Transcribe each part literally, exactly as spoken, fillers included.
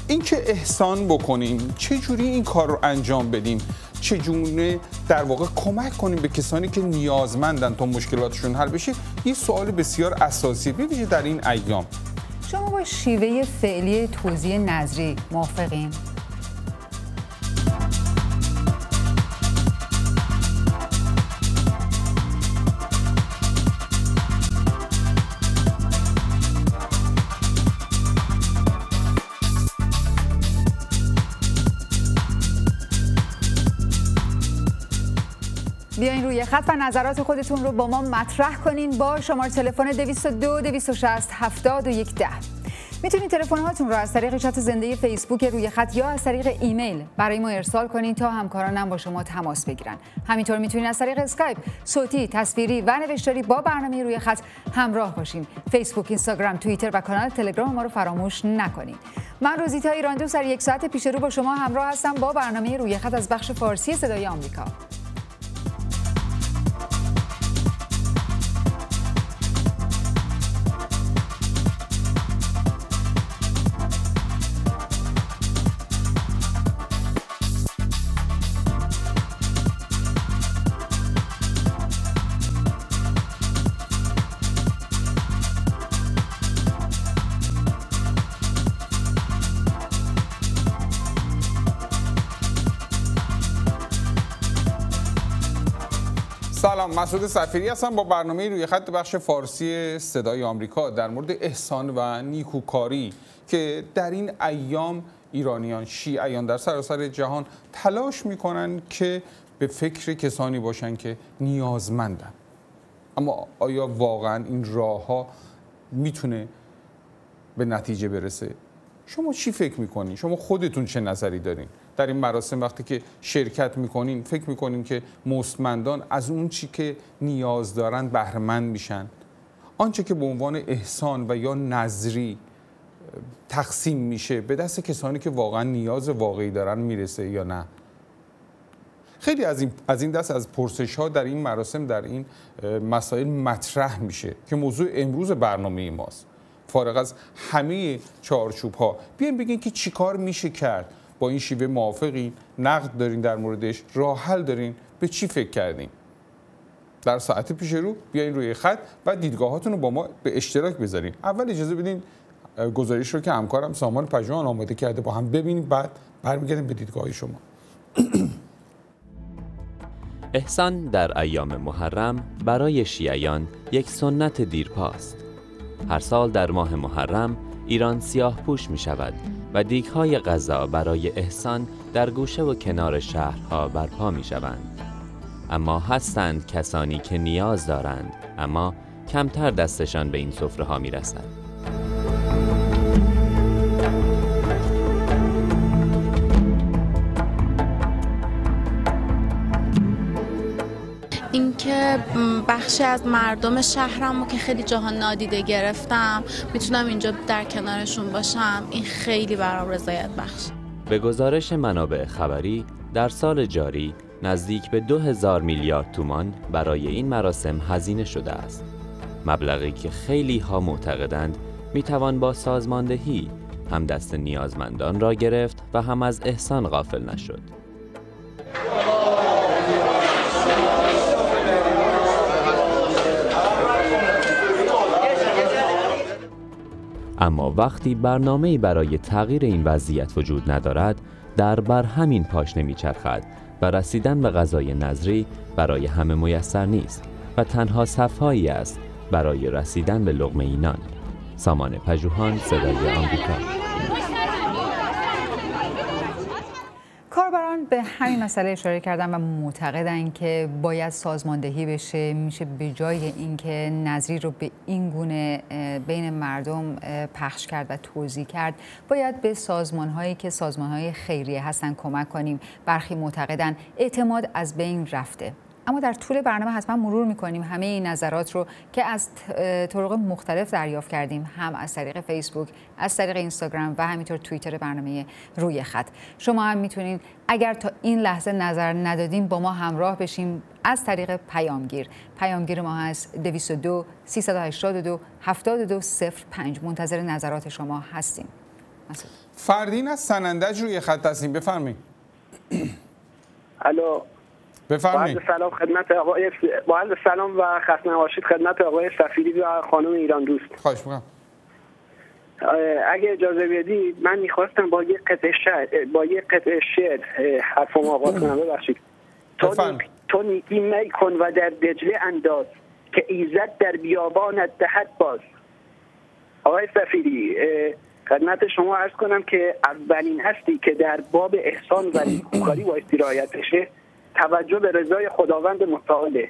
اینکه احسان بکنیم، چه جوری این کار رو انجام بدیم، چجوری در واقع کمک کنیم به کسانی که نیازمندن تا مشکلاتشون حل بشه، یه سوال بسیار اساسیه، ببینید در این ایام. شما با شیوه فعلی توزیع نظری موافقین؟ بیاین روی خط و نظرات خودتون رو با ما مطرح کنین با شماره تلفن دویست و دو دویست و شصت هفتاد و یک ده. میتونید تلفن هاتون رو از طریق چت زنده فیسبوک روی خط یا از طریق ایمیل برای ما ارسال کنین تا همکارانم با شما تماس بگیرن. همینطور میتونید از طریق اسکایپ صوتی، تصویری و نوشتاری با برنامه روی خط همراه باشین. فیسبوک، اینستاگرام، توییتر و کانال تلگرام ما رو فراموش نکنین. من روزیتا ایراندوست در یک ساعت پیش رو با شما همراه هستم با برنامه روی خط از بخش فارسی صدای آمریکا. سلام، مسعود صفیری هستم با برنامه روی خط بخش فارسی صدای آمریکا در مورد احسان و نیکوکاری که در این ایام ایرانیان، شیعیان در سراسر جهان تلاش میکنن که به فکر کسانی باشن که نیازمندن. اما آیا واقعا این راه ها میتونه به نتیجه برسه؟ شما چی فکر میکنین؟ شما خودتون چه نظری دارین؟ در این مراسم وقتی که شرکت میکنین فکر میکنین که مستمندان از اون چی که نیاز دارن بهره مند میشن؟ آنچه که به عنوان احسان و یا نظری تقسیم میشه به دست کسانی که واقعا نیاز واقعی دارن میرسه یا نه؟ خیلی از این از این دست از پرسش ها در این مراسم در این مسائل مطرح میشه که موضوع امروز برنامه ماست. فارغ از همه چارچوب ها بیاین بگین که چیکار میشه کرد. با این شیوه موافقین؟ نقد دارین در موردش؟ راه حل دارین؟ به چی فکر کردین؟ در ساعت پیش رو بیاین روی خط و دیدگاهاتون رو با ما به اشتراک بذارین. اول اجازه بدین گزارش رو که همکارم سامان پژوهان آماده کرده با هم ببینیم، بعد برمیگردیم به دیدگاه شما. احسان در ایام محرم برای شیعیان یک سنت دیرپاست. هر سال در ماه محرم ایران سیاه پوش می شود و دیگ‌های غذا برای احسان در گوشه و کنار شهرها برپا می شوند. اما هستند کسانی که نیاز دارند اما کمتر دستشان به این سفره ها می رسد. اینکه بخشی از مردم شهرمو که خیلی جاها نادیده گرفتم میتونم اینجا در کنارشون باشم، این خیلی برام رضایت بخش. به گزارش منابع خبری در سال جاری نزدیک به دو هزار میلیارد تومان برای این مراسم هزینه شده است. مبلغی که خیلی ها معتقدند میتوان با سازماندهی هم دست نیازمندان را گرفت و هم از احسان غافل نشد. اما وقتی برنامه‌ای برای تغییر این وضعیت وجود ندارد، در بر همین پاشنه میچرخد و رسیدن به غذای نظری برای همه میسر نیست و تنها صف‌هایی است برای رسیدن به لقمه نان. سامان پژوهان، صدای آمریکا. کاربران به همین مسئله اشاره کردن و معتقدند که باید سازماندهی بشه، میشه به جای اینکه نظری رو به این گونه بین مردم پخش کرد و توزیع کرد، باید به سازمان‌هایی که سازمان‌های خیریه هستن کمک کنیم. برخی معتقدند اعتماد از بین رفته. اما در طول برنامه حتما مرور میکنیم همه این نظرات رو که از طرق مختلف دریافت کردیم، هم از طریق فیسبوک، از طریق اینستاگرام و همینطور توییتر برنامه روی خط. شما هم میتونید اگر تا این لحظه نظر ندادین با ما همراه بشیم از طریق پیامگیر. پیامگیر ما هست دویست و دو سیصد و هشتاد و دو هفتاد و دو صفر پنج. منتظر نظرات شما هستیم. مسعود. فردین از سنندج روی خط هستیم، بفرمایید. الو، بفرمایید. با سلام خدمت آقای با عرض سلام و خسته نباشید خدمت آقای سفیری و خانم ایران دوست. خواهش می‌کنم. اگه اجازه بدید من میخواستم با یه قطعه شعر با یه قطعه شعر حرفم آغاز کنم. ببخشید. تو تو نیکی می کن و در دجله انداز که ایزد در بیابانت دهد باز. آقای سفیری، خدمت شما عرض کنم که اولین هستی که در باب احسان و نیکوکاری بایستی رعایت بشه توجه به رضای خداوند متعاله.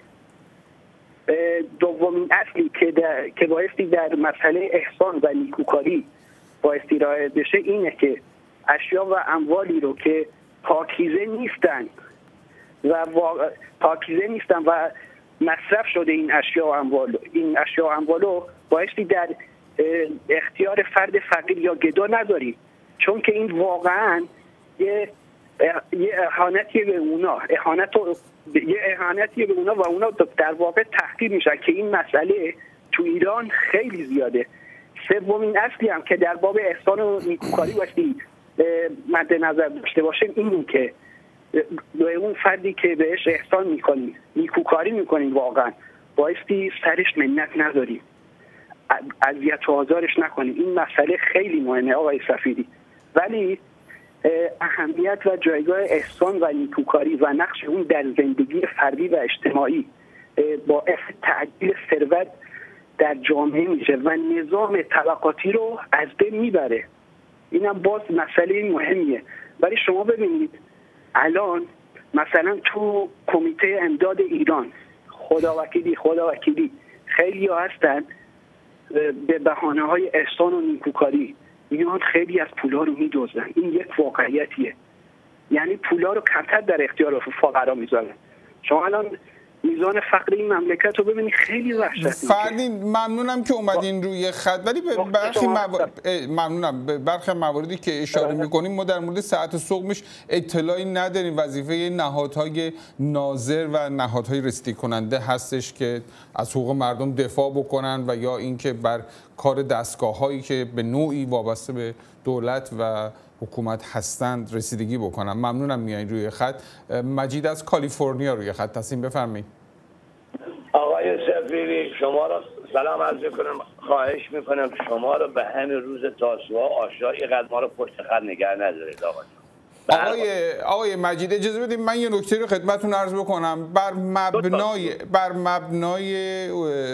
دومین اصلی که در که بایستی در مسئله احسان و نیکوکاری بایستی رعایت بشه اینه که اشیا و اموالی رو که پاکیزه نیستن و پاکیزه نیستن و مصرف شده این اشیا و اموال این اشیا و اموالو بایستی در اختیار فرد فقیر یا گدا نذاری، چون که این واقعا یه یه اهانتیه به اونا اهانت یه اهانتیه به اونا و اونا در واقع تحقیر میشن که این مسئله تو ایران خیلی زیاده. سومین اصلی هم که در باب احسان و نیکوکاری باشی مد نظر داشته باشیم اینه که به اون فردی که بهش احسان میکنی نیکوکاری میکنی واقعا بایستی سرش منت نذاری، اذیت و آزارش نکنی. این مسئله خیلی مهمه آقای سفیری. ولی اهمیت و جایگاه احسان و نیکوکاری و نقش اون در زندگی فردی و اجتماعی باعث تعدیل ثروت در جامعه میشه و نظام طبقاتی رو از بین میبره. اینم باز مسئله مهمیه. ولی شما ببینید الان مثلا تو کمیته امداد ایران خداوکیلی خداوکیلی خیلی ها هستن به بهانه‌های احسان و نیکوکاری میان خیلی از پولا رو میدزدن. این یک واقعیتیه، یعنی پولا رو کمتر در اختیار فقرا میذارن. شما الان میزان فقر این مملکت رو ببینید خیلی وحشتناکه. فردین ممنونم که اومدین روی خط، ولی به برخی موارد ممنونم به برخی مواردی که اشاره میکنیم ما در مورد ساعت سقمش اطلاعی نداریم. وظیفه نهادهای ناظر و نهادهای رسیدگی کننده هستش که از حقوق مردم دفاع بکنن و یا اینکه بر کار دستگاه‌هایی که به نوعی وابسته به دولت و حکومت هستند رسیدگی بکنم. ممنونم میایین روی خط. مجید از کالیفرنیا روی خط هستیم، بفرمایید. آقای سفیری شما را سلام عرض میکنم، خواهش میکنم شما رو به همین روز تاسوعا آشا اینقدر ما رو پشت خط نگه ندارید. آقا آقای آقای مجید اجازه بدید من یه نکته رو خدمتتون عرض بکنم. بر مبنای بر مبنای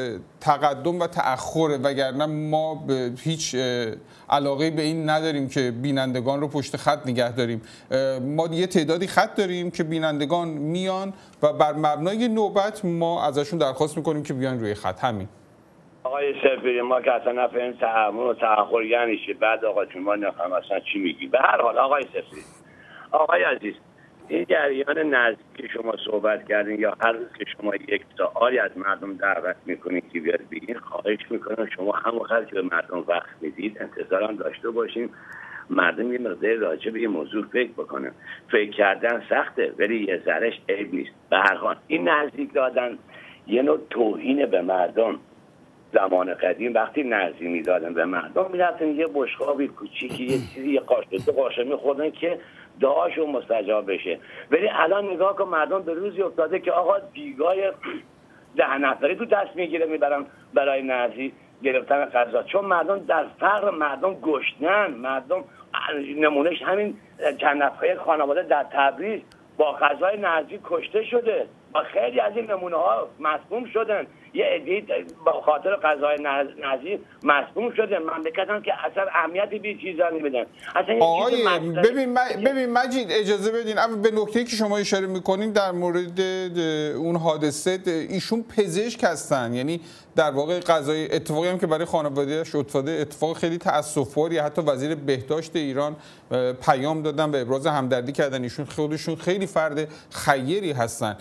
تقدم و تأخر، وگرنه ما به هیچ علاقه به این نداریم که بینندگان رو پشت خط نگه داریم. ما یه تعدادی خط داریم که بینندگان میان و بر مبنای نوبت ما ازشون درخواست میکنیم که بیان روی خط. همین. آقای سفیری ما که اصلا نفهمیم تحمل و تأخر یعنی چی. بعد آقا چون ما نفهم اصلا چی میگی. به هر حال آقای سفیری، آقای عزیز، این جریان نزدیک که شما صحبت کردین یا هر روز که شما یک سوالی از مردم دعوت میکنین که بیاد بگین، خواهش میکنم شما همونقدر که به مردم وقت میدید انتظارم داشته باشیم مردم یه مقدار راجع به یه موضوع فکر بکنن. فکر کردن سخته ولی یه ذرهش عیب نیست. به هر حال این نزدیک دادن یه نوع توهین به مردم. زمان قدیم وقتی نزدیک میدادن به مردم میرفتن یه بشقابی کوچیکی یه چیزی یه قاشق دو قاشق میخوردن که دعاشون مستجاب بشه. ولی الان نگاه کن مردم به روزی افتاده که آقا دیگای ده نفری تو دست میگیره میبرن برای نزدیک گرفتن غذا، چون مردم در فقر، مردم گشنن. مردم نمونهش همین چند نفره خانواده در تبریز با غذای نزدیک کشته شده و خیلی از این نمونه ها مسموم شدن. یه عده‌ای با خاطر غذای نزدیک مسموم شده. مملکت هم که اصلا اهمیتی به چیزا نمیدن. آقای ببین ببین مجید اجازه بدین به نکته‌ای که شما اشاره میکنین در مورد اون حادثه، ایشون پزشک هستن، یعنی در واقع قضای اتفاقی هم که برای خانواده‌اش افتاده اتفاق خیلی تأسف‌باری. حتی وزیر بهداشت ایران پیام دادن به ابراز همدردی کردن. ایشون خودشون خیلی فرد خیری هستن.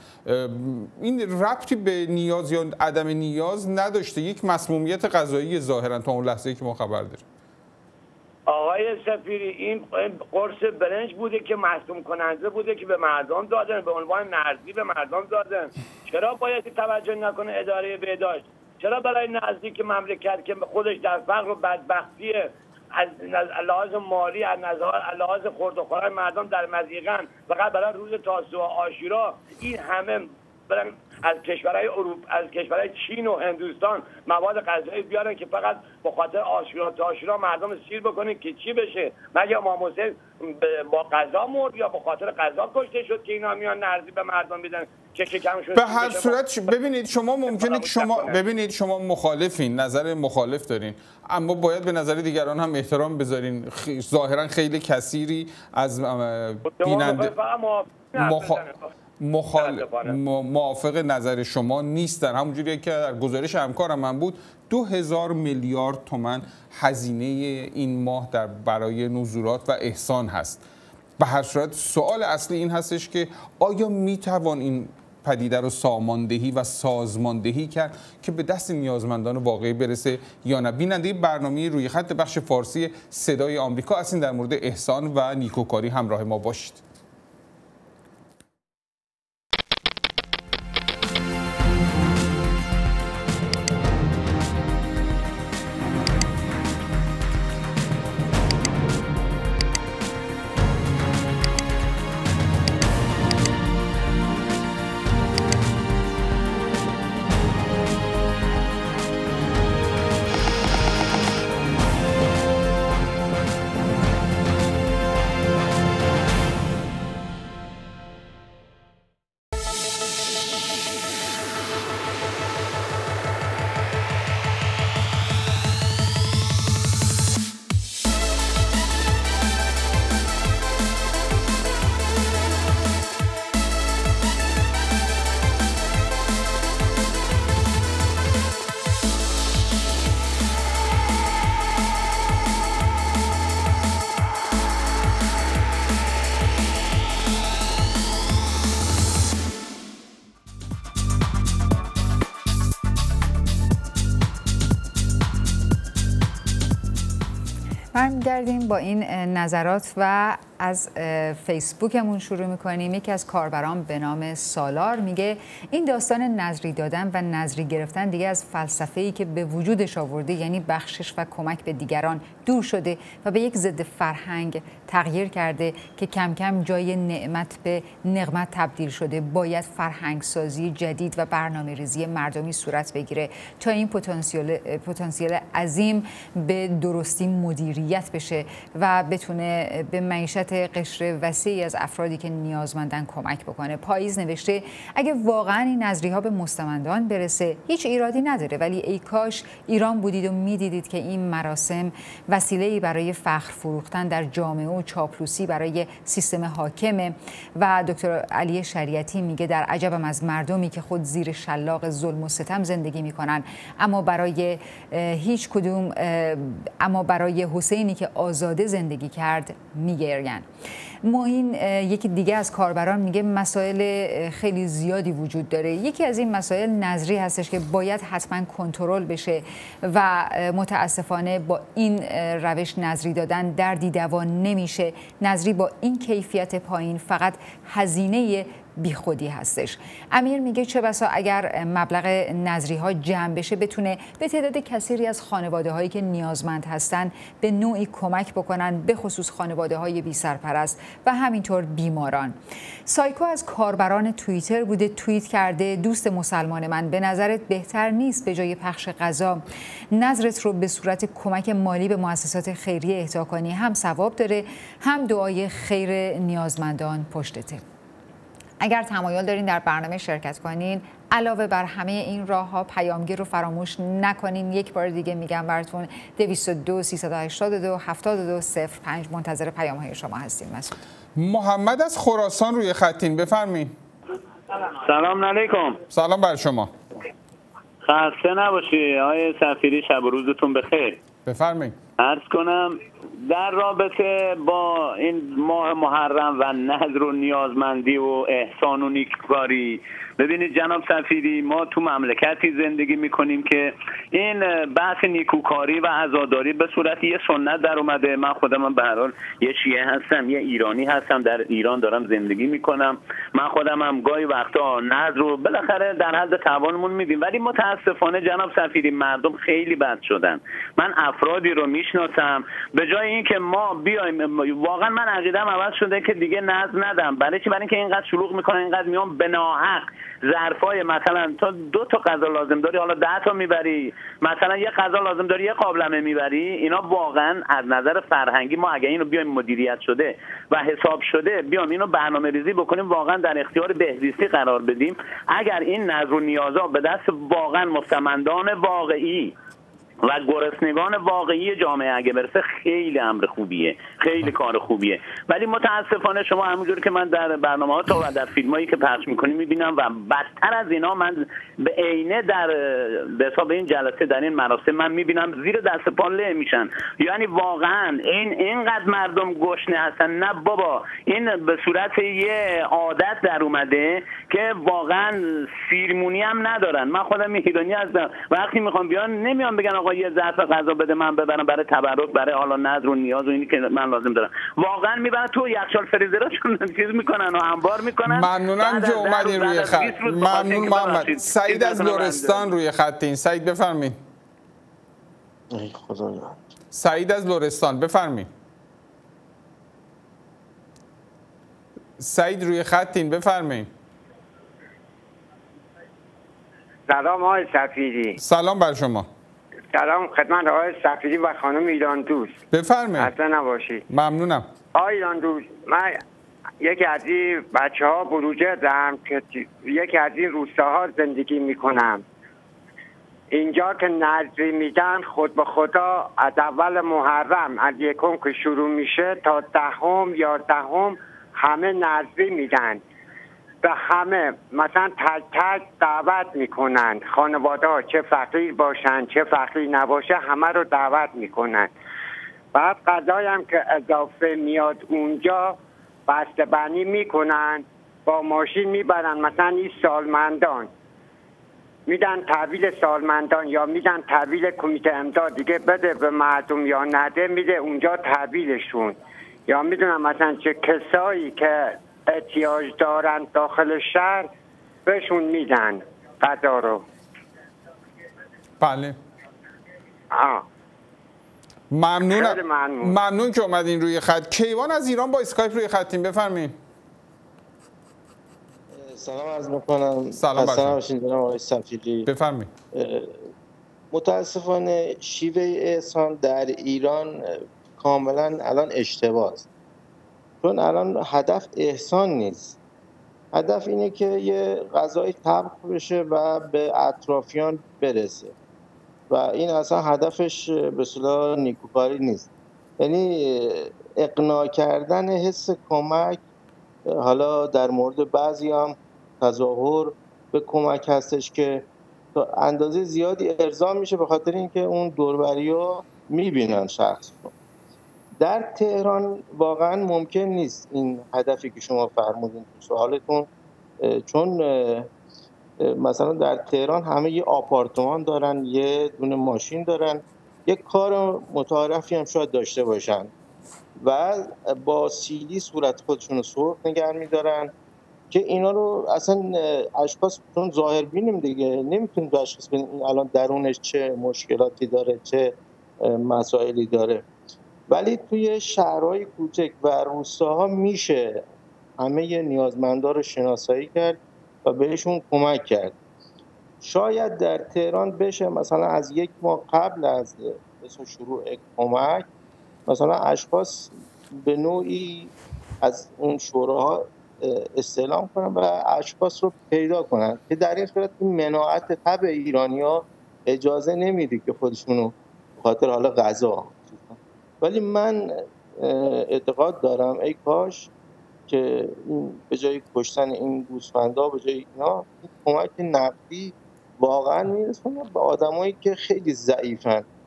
این ربطی به نیاز یا عدم نیاز نداشته، یک مسمومیت غذایی ظاهرا تا اون لحظه‌ای که ما خبر داریم. آقای سفیری این قرص برنج بوده که مسموم کننده بوده که به مردم دادن، به عنوان نرزی به مردم دادن. چرا باید توجه نکنه اداره بهداشت؟ چرا برای نزدیک مملکت که خودش در فقر و بدبختیه از لحاظ مالی، از لحاظ خورد و خوراک مردم در مضیقن. فقط برای روز تاسوعا و عاشورا این همه برن از کشورهای اروپا، از کشورهای چین و هندوستان مواد غذایی بیارن که فقط به خاطر عاشورا تا عاشورا مردم سیر بکنین که چی بشه؟ مگه امام حسین با غذا مرد یا به خاطر غذا کشته شد که اینا میان نرزی به مردم میدن که شکم شد؟ به هر صورت ببینید شما ممکنه که شما ببینید شما مخالفین، نظر مخالف دارین، اما باید به نظر دیگران هم احترام بذارین. ظاهرا خیلی کثیری از بیننده مخ... مخال... موافق نظر شما نیستن. همونجوری که در گزارش همکارم من بود دو هزار میلیارد تومان هزینه این ماه در برای نزولات و احسان هست. به هر صورت سوال اصلی این هستش که آیا میتوان این پدیده رو ساماندهی و سازماندهی کرد که به دست نیازمندان واقعی برسه یا نه؟ بیننده برنامه روی خط بخش فارسی صدای آمریکا هستین، در مورد احسان و نیکوکاری همراه ما باشید. برمیگردیم با این نظرات و از فیسبوکمون شروع میکنیم. یکی از کاربران به نام سالار میگه این داستان نظری دادن و نظری گرفتن دیگه از فلسفه‌ای که به وجودش آورده، یعنی بخشش و کمک به دیگران، دور شده و به یک ضد فرهنگ تغییر کرده که کم کم جای نعمت به نقمت تبدیل شده. باید فرهنگ سازی جدید و برنامه ریزی مردمی صورت بگیره تا این پتانسیل پتانسیل عظیم به درستی مدیریت بشه و بتونه به معیشت قشر وسیعی از افرادی که نیازمندن کمک بکنه. پاییز نوشته اگه واقعا این نظری ها به مستمندان برسه هیچ ایرادی نداره، ولی ای کاش ایران بودید و میدیدید که این مراسم وسیله‌ای برای فخر فروختن در جامعه و چاپلوسی برای سیستم حاکمه. و دکتر علی شریعتی میگه در عجبم از مردمی که خود زیر شلاق ظلم و ستم زندگی میکنن، اما برای هیچ کدوم اما برای حسینی که آزاده زندگی کرد میگرین. معین یکی دیگه از کاربران میگه مسائل خیلی زیادی وجود داره. یکی از این مسائل نظری هستش که باید حتما کنترل بشه و متاسفانه با این روش نظری دادن دردی دوا نمیشه. نظری با این کیفیت پایین فقط هزینه بی خودی هستش. امیر میگه چه بسا اگر مبلغ نظری ها جمع بشه بتونه به تعداد کثیری از خانواده هایی که نیازمند هستن به نوعی کمک بکنن، به خصوص خانواده های بی سرپرست و همینطور بیماران. سایکو از کاربران توییتر بوده، توییت کرده دوست مسلمان من، به نظرت بهتر نیست به جای پخش غذا نظرت رو به صورت کمک مالی به مؤسسات خیریه اهدا کنی؟ هم ثواب داره هم دعای خیر نیازمندان پشتته. اگر تمایل دارین در برنامه شرکت کنین، علاوه بر همه این راه ها پیامگیر رو فراموش نکنین. یک بار دیگه میگم براتون دویست و دو سیصد و هشتاد و دو هفتاد و دو صفر پنج منتظر پیام های شما هستیم. مسعود محمد از خراسان روی خطین، بفرمایید. سلام علیکم. سلام بر شما. خسته نباشی آقای سفیری، شب و روزتون بخیر. بفرمایید. عرض کنم در رابطه با این ماه محرم و نذر و نیازمندی و احسان و نیکوکاری، ببینید جناب سفیری، ما تو مملکتی زندگی میکنیم که این بحث نیکوکاری و عزاداری به صورت یه سنت در اومده. من خودم به هر حال یه شیعه هستم، یه ایرانی هستم، در ایران دارم زندگی میکنم. من خودم هم گاهی وقتا نذر رو بالاخره در حد توانمون میدیم، ولی متاسفانه جناب سفیری مردم خیلی بد شدن. من افرادی رو میشناسم به جای اینکه ما بیایم، واقعا من عقیدم عوض شده که دیگه نذر ندم. برای چی؟ برای اینکه اینقدر شلوغ میکنن، اینقدر میان به ناحق ظرفای مثلا تو دو تا غذا لازم داری حالا ده تا میبری، مثلا یه غذا لازم داری یه قابلمه میبری. اینا واقعا از نظر فرهنگی ما اگه اینو بیایم مدیریت شده و حساب شده بیام اینو برنامه‌ریزی بکنیم، واقعا در اختیار بهزیستی قرار بدیم، اگر این نذر و نیازا به دست واقعا مستمندان واقعی و گرسنگان واقعی جامعه اگه برسه، خیلی امر خوبیه، خیلی کار خوبیه. ولی متاسفانه شما همونجوری که من در برنامه‌ها تا و در فیلمایی که پخش می‌کنیم می‌بینم و بدتر از اینا من به عینه در به حساب این جلسه در این مراسم من می‌بینم زیر دست پا له میشن. یعنی واقعا این اینقدر مردم گشنه هستن. نه بابا، این به صورت یه عادت در اومده که واقعا سیرمونی هم ندارن. من خودم ایرانی هستم، وقتی میخوام بیان نمیان بگن آقا یه ظرف غذا بده من ببرم برای تبرک، برای حالا نذر و نیاز و اینی که من لازم دارم. واقعا میبرن تو یخچال فریزرشون چیز میکنن و انبار میکنن. ممنونم که اومدین روی خط. ممنون محمد. سعید از لرستان روی خطین. سعید بفرمایید. ای خدایا. سعید از لرستان بفرمایید. سعید روی خطین بفرمایید. سلام آقای سفیری. سلام بر شما. سلام خدمت آقای سفیری و خانم ایران دوست. بفرمایید. خسته نباشید. ممنونم. آقای ایران دوست، من یکی از این بچه ها بروجردم که یکی از این روستاها زندگی میکنم. اینجا که نذری میدن خود به خدا از اول محرم از یکم که شروع میشه تا دهم یازدهم همه نذری میدن. به همه مثلا تک تک دعوت میکنن، خانواده ها چه فقیر باشن چه فقیر نباشه همه رو دعوت میکنن. بعد غذایی هم که اضافه میاد اونجا بسته بندی میکنن، با ماشین میبرن، مثلا این سالمندان میدن تحویل سالمندان یا میدن تحویل کمیته امداد دیگه بده به مردم یا نده میده اونجا تحویلشون، یا میدونم مثلا چه کسایی که احتیاج دارن داخل شهر بهشون میدن غذا رو. بله. آه. ممنونم. ممنون. ممنون که اومدین روی خط. کیوان از ایران با اسکایپ روی خطین بفرمایید. سلام عرض میکنم. سلام بر شما. باشین جناب آقای سفیری. بفرمایید. متاسفانه شیوه احسان در ایران کاملا الان اشتباه است. چون الان هدف احسان نیست. هدف اینه که یه غذای طبخ بشه و به اطرافیان برسه و این اصلا هدفش به اصطلاح نیکوکاری نیست. یعنی اقناع کردن حس کمک، حالا در مورد بعضی هم تظاهر به کمک هستش که تا اندازه زیادی ارضا میشه به خاطر اینکه اون دوربریا میبینن شخص رو. در تهران واقعا ممکن نیست این هدفی که شما فرمودین تو سوالتون، چون مثلا در تهران همه یه آپارتمان دارن، یه دونه ماشین دارن، یه کار متعارفی هم شاید داشته باشن و با سیلی صورت خودشون رو سرخ نگه میدارن که اینا رو اصلا اشخاص چون ظاهر بینیم دیگه نمیتونیم تشخیص بدیم این الان درونش چه مشکلاتی داره چه مسائلی داره. ولی توی شهرهای کوچک و روستاها میشه همه نیازمندا رو شناسایی کرد و بهشون کمک کرد. شاید در تهران بشه مثلا از یک ماه قبل از شروع کمک مثلا اشخاص به نوعی از اون شوراها استعلام کنن و اشخاص رو پیدا کنن که در این صورت مناعت طبع ایرانی‌ها اجازه نمیده که خودشونو به خاطر حالا غذا. ولی من اعتقاد دارم ای کاش که به جای کشتن این گوسفندا به جای اینا کمک نقدی واقعا میرسونه به آدمایی که خیلی ضعیفن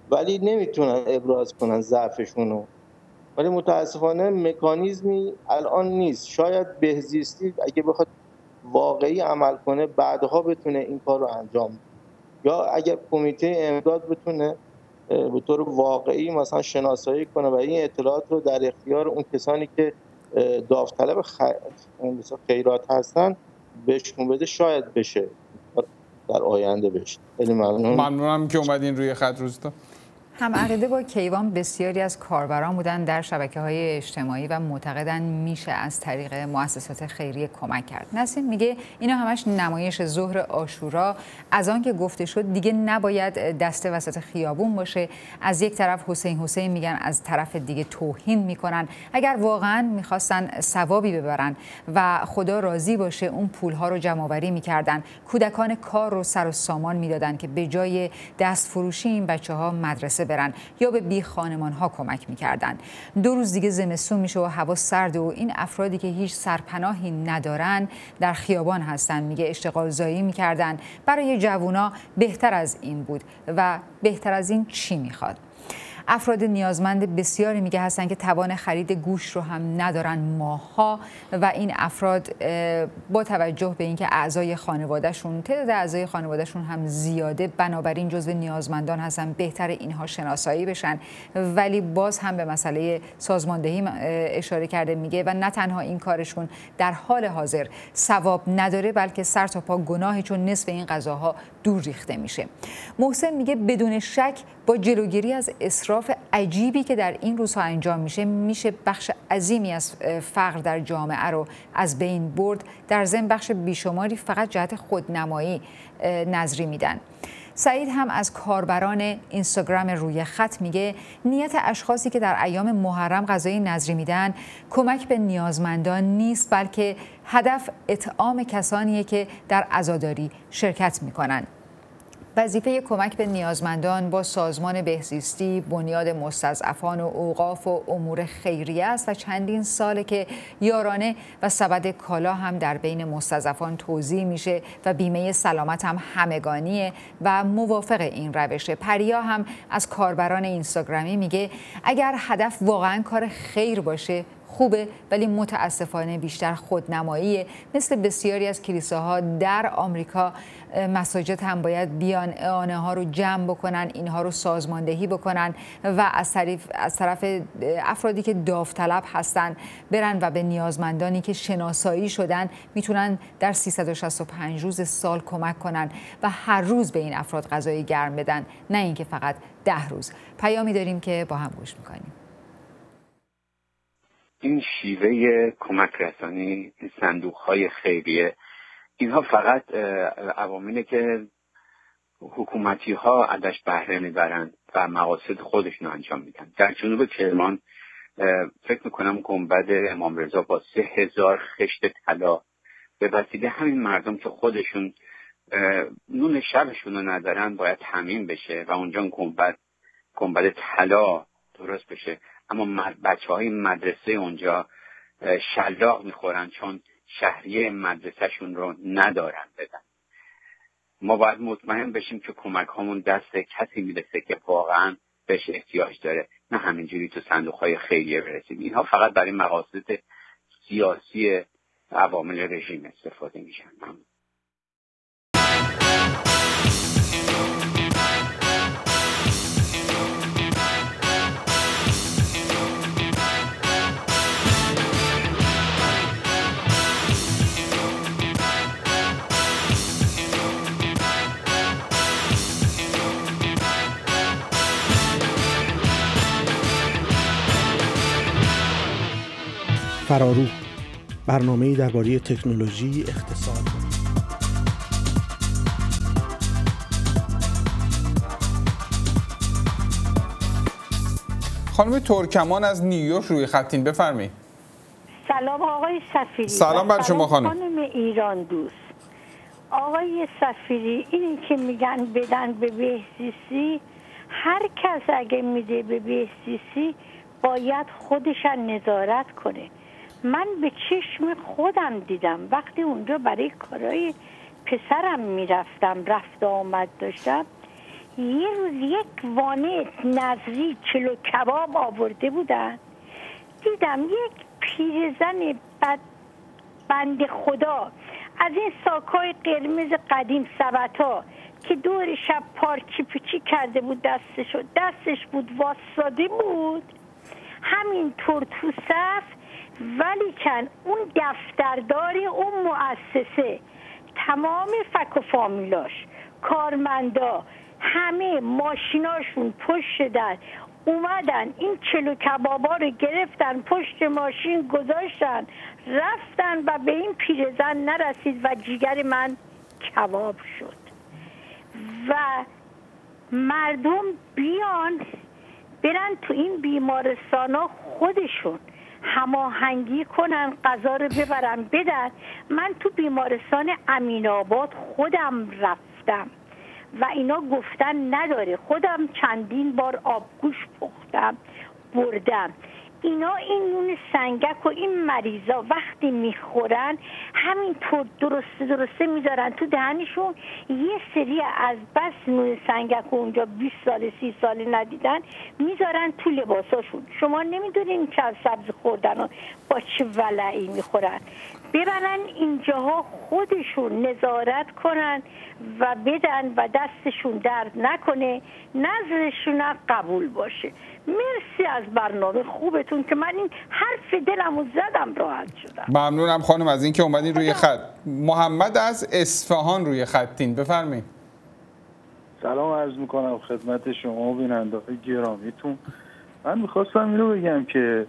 ولی نمیتونن ابراز کنن ضعفشونو. ولی متاسفانه مکانیزمی الان نیست. شاید بهزیستی اگه بخواد واقعی عمل کنه بعدها بتونه این کار رو انجام بده، یا اگر کمیته امداد بتونه به طور واقعی مثلا شناسایی کنه و این اطلاعات رو در اختیار اون کسانی که داوطلب خ... خیرات هستن بهشون بده، شاید بشه در آینده بشه. خیلی ممنون. ممنونم که اومدین روی خط روستا. هم عقیده با کیوان بسیاری از کاربران بودن در شبکه‌های اجتماعی و معتقدن میشه از طریق مؤسسات خیریه کمک کرد. نسیم میگه اینا همش نمایش ظهر عاشورا، از آن که گفته شد دیگه نباید دسته وسط خیابون باشه. از یک طرف حسین حسین میگن، از طرف دیگه توهین میکنن. اگر واقعا میخواستن ثوابی ببرن و خدا راضی باشه اون پولها رو جمع آوری میکردن، کودکان کار رو سر و سامان میدادن که به جای دست فروشی این بچه‌ها مدرسه برن یا به بی خانمان ها کمک میکردن. دو روز دیگه زمستون میشه و هوا سرد و این افرادی که هیچ سرپناهی ندارن در خیابان هستن. میگه اشتغال زایی میکردن. برای جوونا بهتر از این بود و بهتر از این چی میخواد؟ افراد نیازمند بسیاری میگه هستن که توان خرید گوشت رو هم ندارن ماها و این افراد با توجه به اینکه اعضای خانوادهشون تعداد اعضای خانوادهشون هم زیاده، بنابراین جزو نیازمندان هستن، بهتر اینها شناسایی بشن. ولی باز هم به مسئله سازماندهی اشاره کرده. میگه و نه تنها این کارشون در حال حاضر ثواب نداره بلکه سر تا پا گناهی، چون نصف این غذاها دور ریخته میشه. محسن میگه بدون شک با جلوگیری از اسراف عجیبی که در این روزها انجام میشه میشه بخش عظیمی از فقر در جامعه رو از بین برد. در ضمن بخش بیشماری فقط جهت خودنمایی نظری میدن. سعید هم از کاربران اینستاگرام روی خط میگه نیت اشخاصی که در ایام محرم غذای نذری میدن کمک به نیازمندان نیست، بلکه هدف اطعام کسانیه که در عزاداری شرکت میکنن. وظیفه کمک به نیازمندان با سازمان بهزیستی، بنیاد مستضعفان و اوقاف و امور خیریه است و چندین ساله که یارانه و سبد کالا هم در بین مستضعفان توزیع میشه و بیمه سلامت هم همگانیه و موافق این روشه. پریا هم از کاربران اینستاگرامی میگه اگر هدف واقعا کار خیر باشه خوبه، ولی متاسفانه بیشتر خودنماییه. مثل بسیاری از کلیساها در آمریکا، مساجد هم باید بیان اعانه ها رو جمع بکنن، اینها رو سازماندهی بکنن و از طرف از طرف افرادی که داوطلب هستن برن و به نیازمندانی که شناسایی شدن میتونن در سیصد و شصت و پنج روز سال کمک کنن و هر روز به این افراد غذای گرم بدن، نه اینکه فقط ده روز. پیامی داریم که با هم گوش میکنیم. این شیوه کمک رسانی، این صندوق‌های خیریه، اینها فقط عواملی که حکومتی‌ها ازش بهره میبرند و مقاصد خودشون انجام میدن. در جنوب کرمان فکر میکنم گنبد امام رضا با سه هزار خشت طلا به وسیله همین مردم که خودشون نون شبشون رو ندارن باید تامین بشه و اونجا گنبد گنبد طلا درست بشه. اما بچه های مدرسه اونجا شلاق میخورن چون شهریه مدرسهشون رو ندارن بدن. ما باید مطمئن بشیم که کمک همون دست کسی میرسه که واقعا بهش احتیاج داره، نه همینجوری تو صندوق های خیریه برسیم. اینها فقط برای مقاصد سیاسی عوامل رژیم استفاده میشن. فرارو، برنامه‌ای درباره تکنولوژی، اقتصاد. خانم ترکمان از نیویورک روی خطین، بفرمایید. سلام آقای سفیری. سلام بر شما خانم. خانم ایران دوست. آقای سفیری، اینی که میگن بدن به بهزیستی، هر کس اگه میده به بهزیستی باید خودشن نظارت کنه. من به چشم خودم دیدم وقتی اونجا برای کارهای پسرم میرفتم، رفت آمد داشتم، یه روز یک وانه نظری چلو کباب آورده بودن، دیدم یک پیرزن بد بند خدا از این ساکای قرمز قدیم سبتا که دور شب پارچی پوچی کرده بود دستش دستش بود واساده بود همینطور تو صف، ولی کن اون دفتردار اون مؤسسه تمام فک و فامیلاش کارمندا همه ماشیناشون پشت در اومدن این چلو کبابا رو گرفتن پشت ماشین گذاشتن رفتن و به این پیرزن نرسید و جیگر من کباب شد. و مردم بیان برن تو این بیمارستان ها خودشون هماهنگی کنن غذا رو ببرن بدن. من تو بیمارستان امین آباد خودم رفتم و اینا گفتن نداره، خودم چندین بار آبگوش پختم بردم. اینا این نون سنگک و این مریضا وقتی میخورن همینطور درسته درسته میذارن تو دهنشون. یه سری از بس نون سنگک اونجا بیست سال سی سال ندیدن میذارن تو لباساشون. شما نمیدونین چه سبز خوردن و با چه ولعی میخورن. ببرن اینجاها خودشون نظارت کنن و بدن و دستشون درد نکنه، نظرشون قبول باشه. مرسی از برنامه خوبتون که من این حرف دلمو زدم راحت شدم. ممنونم خانم از اینکه اومدین روی خط. محمد از اصفهان روی خطین، بفرمایید. سلام عرض میکنم خدمت شما و بیننده‌های گرامیتون. من میخواستم اینو بگم که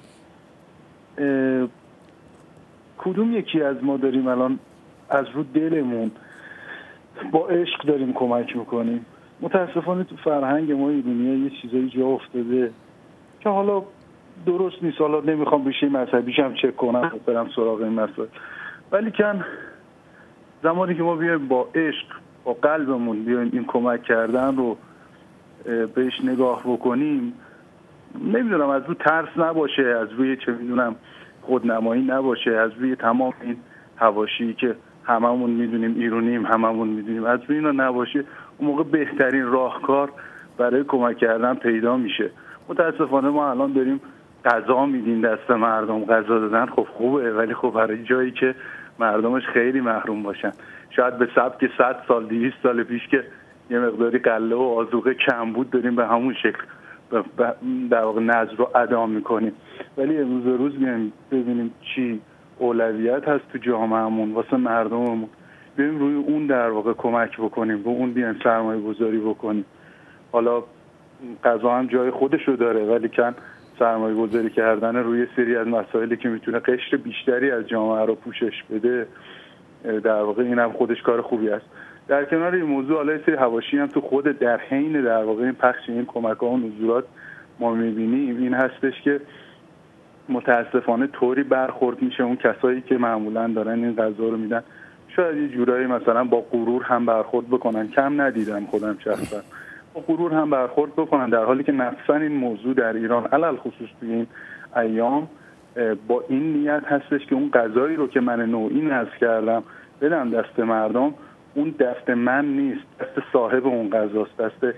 کدوم یکی از ما داریم الان از رو دلمون با عشق داریم کمک میکنیم؟ متاسفانه تو فرهنگ ما ایرانی‌ها یه چیزایی جا افتاده که حالا درست نیست، حالا نمیخوام بشه مذهبیش هم چک کنم برم سراغ این مسائل، ولی کن زمانی که ما بیایم با عشق با قلبمون بیایم این کمک کردن رو بهش نگاه بکنیم، نمیدونم از رو ترس نباشه، از روی چه میدونم خودنمایی نباشه، از روی تمام این حواشی که هممون میدونیم ایرونیم هممون میدونیم از روی اینا نباشه، اون موقع بهترین راهکار برای کمک کردن پیدا میشه. متاسفانه ما الان داریم غذا میدیم دست مردم، غذا دادن خب خوبه، ولی خب برای جایی که مردمش خیلی محروم باشن، شاید به سبک صد سال دویست سال پیش که یه مقداری قله و آذوقه کم بود داریم به همون شکل در واقع نذر رو ادا میکنیم، ولی امروز روز بیایم ببینیم چی اولویت هست تو جامعهمون واسه مردممون، بیایم روی اون در واقع کمک بکنیم، رو اون بیایم سرمایه گذاری بکنیم. حالا قضا هم جای خودشو داره، ولی کن سرمایه گذاری کردن روی سری از مسائلی که میتونه قشر بیشتری از جامعه رو پوشش بده در واقع این هم خودش کار خوبی است. در کنار این موضوع حالا یه سری حواشی هم تو خود در حین در واقع این پخش این کمک‌ها و نزولات ما می‌بینیم این هستش که متاسفانه طوری برخورد میشه اون کسایی که معمولاً دارن این غذا رو میدن، شاید یه جورایی مثلا با غرور هم برخورد بکنن، کم ندیدم خودم شخصا با غرور هم برخورد بکنن، در حالی که نفساً این موضوع در ایران علل خصوص توی این ایام با این نیت هستش که اون غذایی رو که من نوعی نذر کردم بدم دست مردم، اون دست من نیست، دست صاحب اون غذاست، دست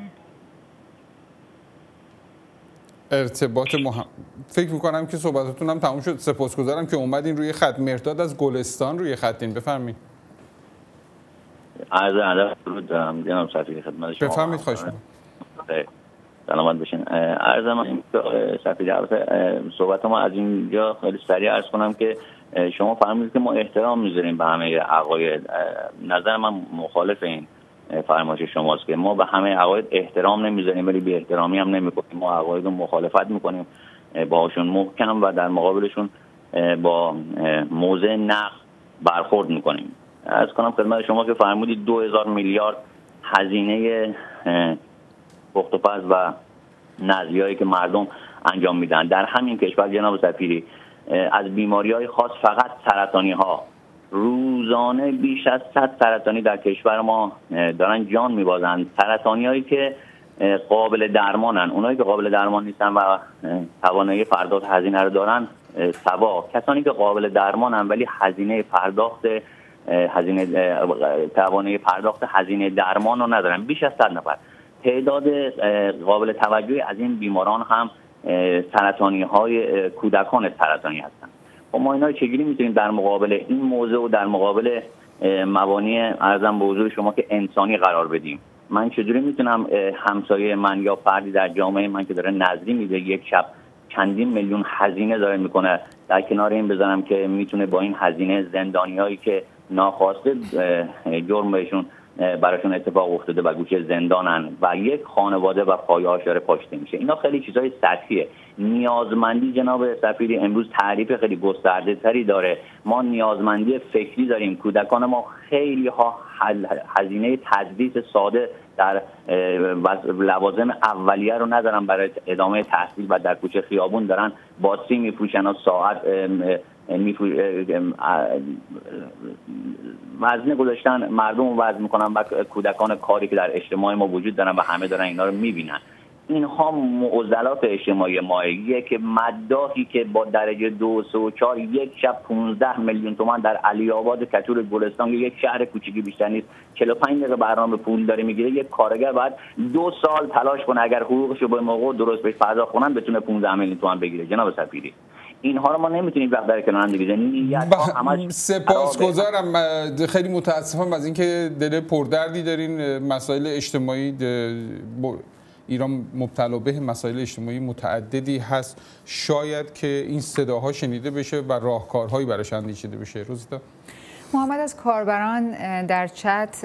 ارتباط مهم. فکر میکنم که صحبتتون هم تموم شد. سپاسگزارم که اومدین روی خط. مرداد از گلستان روی خطین، بفرمایید. عرض ادب درود دارم جناب سفیر خدمت شما. بفرمایید، خواهش می‌کنم. سلامت باشین. عرض من سفیر صحبت ما از اینجا خیلی سریع عرض کنم که شما فرمودید که ما احترام میذاریم به همه عقاید. نظر من مخالف این فرمایش شماست که ما به همه عقاید احترام نمیذاریم ولی بی احترامی هم نمیکنیم. ما عقاید رو مخالفت میکنیم باهاشون محکم و در مقابلشون با موضع نقد برخورد میکنیم. عرض کنم خدمت شما که فرمودید دو هزار میلیارد هزینه پخت و پز و نذریهایی که مردم انجام میدن در همین کشور جناب سفیری از بیماری‌های خاص فقط سرطانی ها روزانه بیش از صد سرطانی در کشور ما دارن جان میبازن. سرطانی هایی که قابل درمانن، اونایی که قابل درمان نیستن و توانایی پرداخت هزینه رو دارن سوا، کسانی که قابل درمانن ولی هزینه پرداخت هزینه توانایی پرداخت هزینه درمان رو ندارن. بیش از صد نفر. تعداد قابل توجهی از این بیماران هم سرطانی های کودکان سرطانی هستن. و ما اینا چجوری میتونیم در مقابل این موضوع و در مقابل مبانی ارزم به حضور شما که انسانی قرار بدیم؟ من چجوری میتونم همسایه من یا فردی در جامعه من که داره نظری میده یک شب چندین میلیون هزینه داره میکنه، در کنار این بذارم که میتونه با این هزینه زندانیایی که ناخواسته جرم بهشون براشون اتفاق افتاده و گوشه زندانن و یک خانواده و پایه‌هاش داره پاشیده میشه. اینا خیلی چیزای سطحیه. نیازمندی جناب سفیری امروز تعریف خیلی گسترده تری داره. ما نیازمندی فکری داریم. کودکان ما خیلی ها هزینه تدریس ساده در لوازم اولیه رو ندارن برای ادامه تحصیل و در کوچه خیابون دارن باتری میفروشن و ساعت وزنه گذاشتن، مردم رو وزن میکنن و کودکان کاری که در اجتماع ما وجود دارن و همه دارن اینا رو میبینن. اینها معضلات اجتماعی مایه که مداحی که با درجه دو سه و چهار یک شب پانزده میلیون تومان در علی آباد کتور گلستان یک شهر کوچیکی بیشتر نیست چهل و پنج دقیقه برنامه پول داره میگیره. یک کارگر بعد دو سال تلاش کنه اگر حقوقش رو به موقع درست بهش پرداخت کنن بتونه پانزده میلیون تومان بگیره. جناب سفیری اینها رو ما نمیتونیم وقت در کنار هم دیگه بزنیم. سپاسگزارم. خیلی متاسفم از اینکه دل پردردی دارین. مسائل اجتماعی ایران مبتلا به مسائل اجتماعی متعددی هست. شاید که این صداها شنیده بشه و راهکارهایی براش اندیشیده بشه. روزیتا محمد از کاربران در چت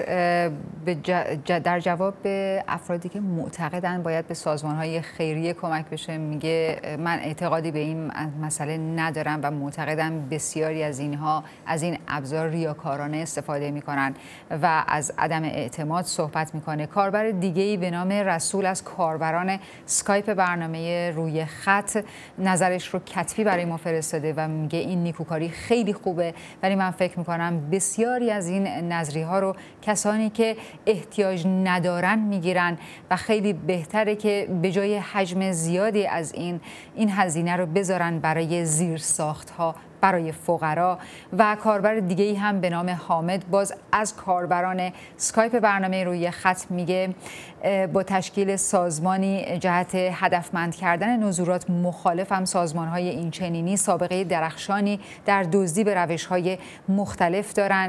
در جواب به افرادی که معتقدن باید به سازمان‌های خیریه کمک بشه میگه من اعتقادی به این مسئله ندارم و معتقدم بسیاری از اینها از این ابزار ریاکارانه استفاده میکنن و از عدم اعتماد صحبت میکنه. کاربر دیگه‌ای به نام رسول از کاربران اسکایپ برنامه روی خط نظرش رو کتبی برای ما فرستاده و میگه این نیکوکاری خیلی خوبه، ولی من فکر میکنم بسیاری از این نظری ها رو کسانی که احتیاج ندارن میگیرن و خیلی بهتره که به جای حجم زیادی از این این هزینه رو بذارن برای زیرساخت ها برای فقرا. و کاربر دیگه ای هم به نام حامد باز از کاربران اسکایپ برنامه روی خط میگه با تشکیل سازمانی جهت هدفمند کردن نزولات مخالفم. سازمان های این چنینی سابقه درخشانی در دزدی به روش های مختلف دارن.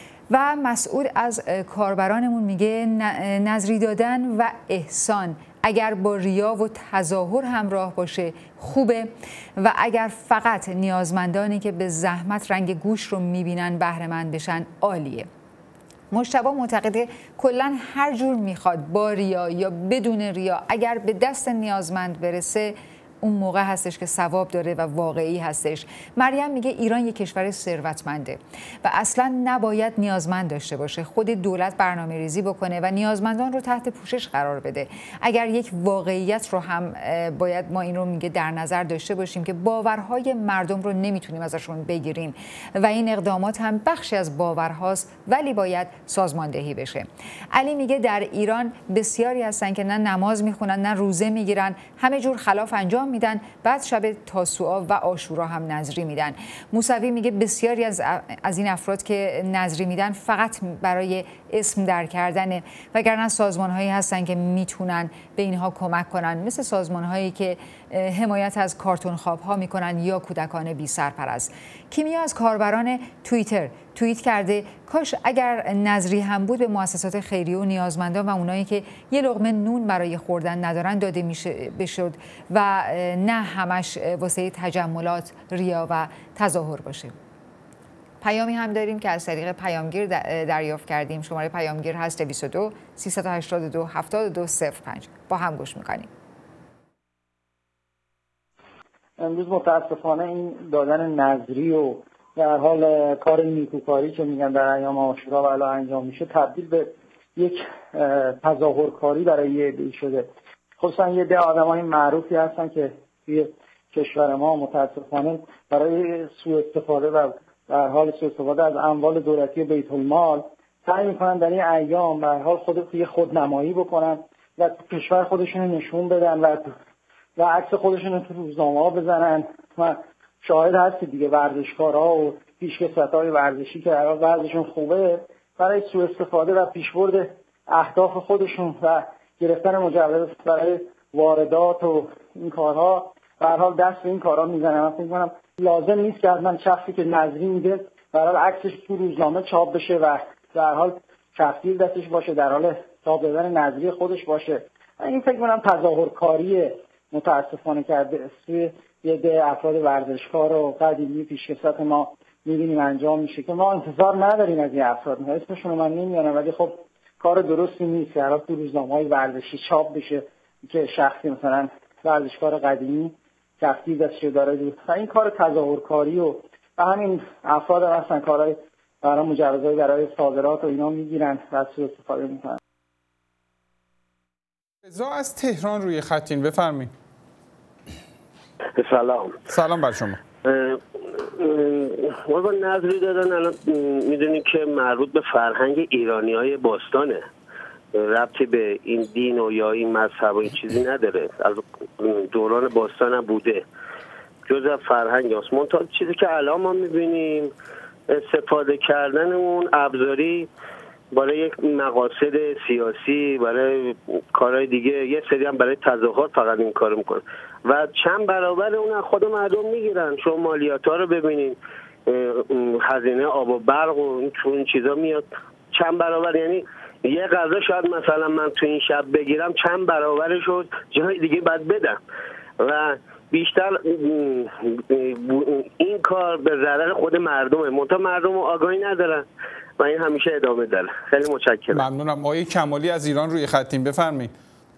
و مسعود از کاربرانمون میگه نظری دادن و احسان اگر با ریا و تظاهر همراه باشه خوبه و اگر فقط نیازمندانی که به زحمت رنگ گوش رو میبینن بهره مند بشن عالیه. مجتبی معتقده کلا هر جور میخواد با ریا یا بدون ریا اگر به دست نیازمند برسه اون موقع هستش که ثواب داره و واقعی هستش. مریم میگه ایران یک کشور ثروتمنده و اصلا نباید نیازمند داشته باشه. خود دولت برنامه ریزی بکنه و نیازمندان رو تحت پوشش قرار بده. اگر یک واقعیت رو هم باید ما این رو میگه در نظر داشته باشیم که باورهای مردم رو نمیتونیم ازشون بگیریم و این اقدامات هم بخشی از باورهاست ولی باید سازماندهی بشه. علی میگه در ایران بسیاری هستن که نه نماز میخونن نه روزه میگیرن، همه جور خلاف انجام میدن، بعد شب تاسوعا و عاشورا هم نظری میدن. موسوی میگه بسیاری از از این افراد که نظری میدن فقط برای اسم در کردن، وگرنه سازمان‌هایی هستن که میتونن به اینها کمک کنن، مثل سازمان‌هایی که حمایت از کارتون خواب‌ها میکنن یا کودکان بی سرپرست. کیمیا از کاربران توییتر توییت کرده کاش اگر نظری هم بود به مؤسسات خیریه و نیازمندان و اونایی که یه لقمه نون برای خوردن ندارن داده میشه بشد و نه همش واسه تجملات، ریا و تظاهر باشه. پیامی هم داریم که از طریق پیامگیر دریافت کردیم. شماره پیامگیر هست دویست و دو سیصد و هشتاد و دو هفتاد و دو صفر پنج. با هم گوش میکنیم. امروز متاسفانه این دادن نظری و در حال کار نیکوکاری که میگن در ایام عاشورا و الی انجام میشه تبدیل به یک تظاهرکاری برای یه عده‌ای شده. خصوصا یه عده آدمای معروفی هستن که توی کشور ما متاسفانه برای سوء استفاده و در حال سوء استفاده از اموال دولتی بیت المال سعی میکنن در این ایام به هر حال خود توی خودنمایی بکنن و کشور خودشون رو نشون بدن و و عکس خودشون رو تو روزنامه‌ها بزنن و شاهد هستی دیگه ورزشکارها و پیشکسوت‌های ورزشی که در ورزششون خوبه برای سوء استفاده و پیشبرد اهداف خودشون و گرفتن مجوز برای واردات و این کارها به هر حال دست به این کارها میزنن. من فکر می‌کنم لازم نیست که من شخصی که نظری میده به هر حال عکسش تو روزنامه چاپ بشه و در حال کفگیر دستش باشه، در حال چاپ دادن نظری خودش باشه. این فکر می‌کنم تظاهرکاری متاسفانه کرده سوی یه ده افراد ورزشکار و قدیمی پیشکسوت ما می‌بینیم انجام میشه که ما انتظار نداریم از این افراد. اسمشون رو من نمیارم ولی خب کار درستی نیست که هر تو روزنامه‌های ورزشی چاپ بشه که شخصی مثلا ورزشکار قدیمی کفگیر دستش داره و این کار تظاهرکاری و و همین افراد هستن کارهای برای مجوزهای برای صادرات و اینا میگیرن و سوء استفاده میکنن. رضا از تهران روی خطین، بفرمایید. سلام. سلام بر شما. ما با نظری دادن الان میدونیم که مربوط به فرهنگ ایرانی‌های باستانه، ربطی به این دین و یا این مذهب و این چیزی نداره، از دوران باستان هم بوده، جزء فرهنگ است. منتها چیزی که الان ما میبینیم استفاده کردن اون ابزاری برای یک مقاصد سیاسی، برای کارهای دیگه، یه سری هم برای تظاهرات فقط این کارو میکنن و چند برابر اون از خود مردم میگیرن. شما مالیات ها رو ببینین، هزینه آب و برق و این چیزا میاد چند برابر، یعنی یه غذا شاید مثلا من تو این شب بگیرم چند برابرش رو جای دیگه باید بدم و بیشتر این کار به ضرر خود مردمه، منتها مردم آگاهی ندارن و این همیشه ادامه داره. خیلی متشکرم. ممنونم. آقای کمالی از ایران روی خطیم، بفرمایید.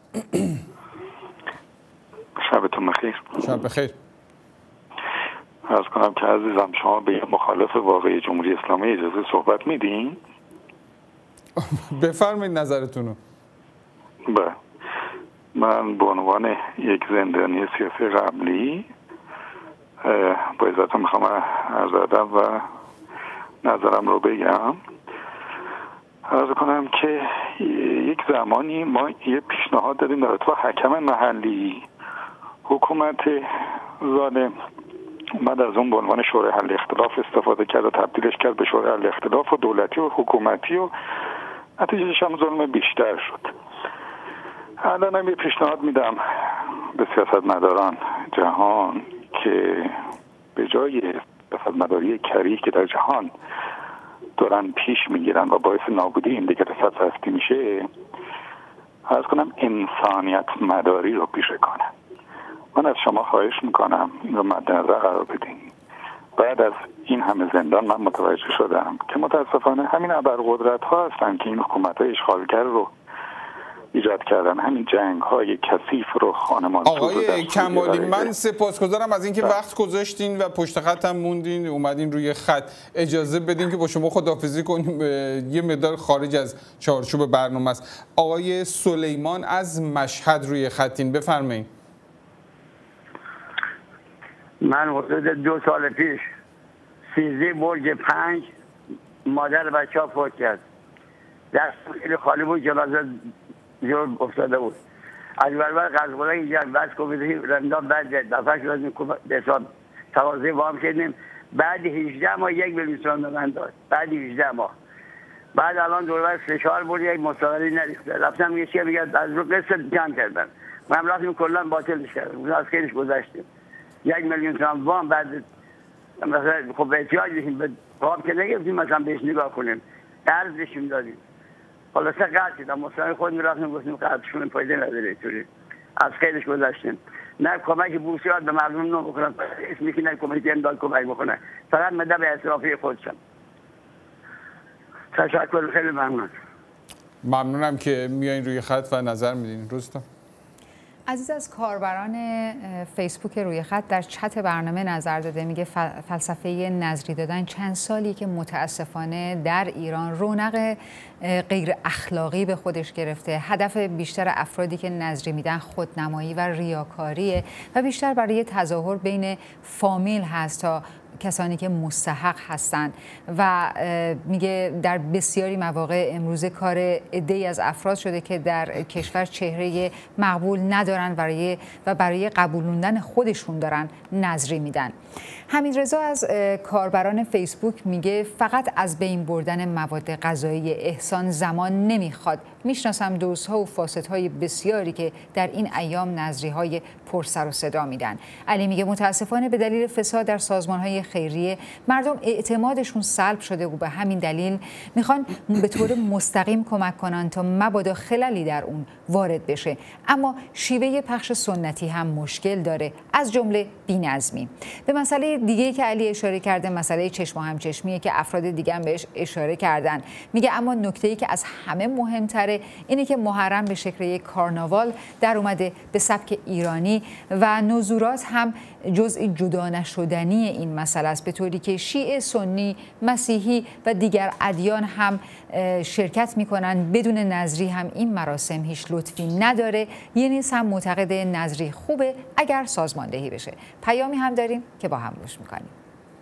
شبتون بخیر. شب بخیر. عرض کنم که عزیزم شما به مخالف واقعی جمهوری اسلامی اجازه صحبت میدین؟ بفرمایید نظرتونو. بله. من به عنوان یک زندانی سیاسی قبلی با عزتون میخوام عرض ادب و نظرم رو بگم. عرض کنم که یک زمانی ما یه پیشنهاد دادیم در اتفاق حکم محلی، حکومت ظالم اومد از اون به عنوان شورای حل اختلاف استفاده کرد و تبدیلش کرد به شورای حل اختلاف و دولتی و حکومتی و نتیجهش هم ظلم بیشتر شد. الان هم یه پیشنهاد میدم به سیاستمداران جهان که به جای سیاستمداری کریه که در جهان دارن پیش میگیرن و باعث نابودی این دیگه صد هستی میشه، عرض کنم انسانیت مداری رو پیشه کنن. من از شما خواهش میکنم این رو مد نظر قرار بدین. بعد از این همه زندان من متوجه شدم که متاسفانه همین ابرقدرت ها هستن که این حکومت های اشغالگر رو ایجاد کردن، همین جنگ های کثیف رو خانمان. آقای کمالی من سپاسگزارم از اینکه وقت گذاشتین و پشت خطم موندین، اومدین روی خط. اجازه بدین که با شما خداحافظی کنیم، یه مقدار خارج از چارچوب برنامه است. آقای سلیمان از مشهد روی خطین، بفرمایید. من حدود دو سال پیش سیزده برج پنج مادر بچه ها فوت کرد، دست خیلی خالی بود، جنازه زیاد افتاده بود. از برابر قرض‌خوری اینجا بس کوبیدی رندان بعد دفعه شد به حساب تقاضای وام کردیم، بعد هجده ماه یک میلیون تومان به من داد، بعد هجده ماه. بعد الان دوربر فشار بود، یک مستقلی نریخته، رفتم یه چیه میگه از رو قسط جمع کردن، من رفتیم کلا باطلش کردم، از خیلیش گذاشتیم یک میلیون تومان وام. بعد مثلا خب احتیاج داشتیم به وام که نگفتیم مثلا بهش نگاه کنیم، قرض بهشون دادیم، خلاصه قرض شدم، مصطفی خود میرفتیم گفتیم قرضشون پایده نداره، طوری از خیلیش گذاشتیم. نه کمک بورسیات به مردم نمیکنن، اسمی که نه کمیته امداد کمک بکنه، فقط مده به اصرافی خودشم. تشکر، خیلی ممنون. ممنونم که میایین روی خط و نظر میدین. روزتون عزیز از کاربران فیسبوک روی خط در چت برنامه نظر داده، میگه فلسفه نظری دادن چند سالی که متاسفانه در ایران رونق غیر اخلاقی به خودش گرفته. هدف بیشتر افرادی که نظری میدن خودنمایی و ریاکاریه و بیشتر برای تظاهر بین فامیل هست تا کسانی که مستحق هستند و میگه در بسیاری مواقع امروز کار عده‌ای از افراد شده که در کشور چهره مقبول ندارن برای و برای قبولوندن خودشون دارن نظری میدن. حمیدرضا از کاربران فیسبوک میگه فقط از بین بردن مواد غذایی احسان زمان نمیخواد. میشناسم دوستها و فاسدهای بسیاری که در این ایام نظریهای پر سر و صدا میدن. علی میگه متاسفانه به دلیل فساد در سازمانهای خیریه مردم اعتمادشون سلب شده و به همین دلیل میخوان به طور مستقیم کمک کنن تا مبادا خللی در اون وارد بشه. اما شیوه پخش سنتی هم مشکل داره، از جمله بی‌نظمی. به مسئله دیگه که علی اشاره کرده، مسئله چشم و همچشمیه که افراد دیگه هم بهش اشاره کردن. میگه اما نکته‌ای که از همه مهمتره اینه که محرم به شکل یک کارناوال در اومده به سبک ایرانی و نزورات هم جزئی جدا نشدنی این مسئله است، به طوری که شیعه، سنی، مسیحی و دیگر ادیان هم شرکت میکنن. بدون نظری هم این مراسم هیچ لطفی نداره. یه نیز هم معتقد نظری خوبه اگر سازماندهی بشه. پیامی هم داریم که با هم گوش میکنیم.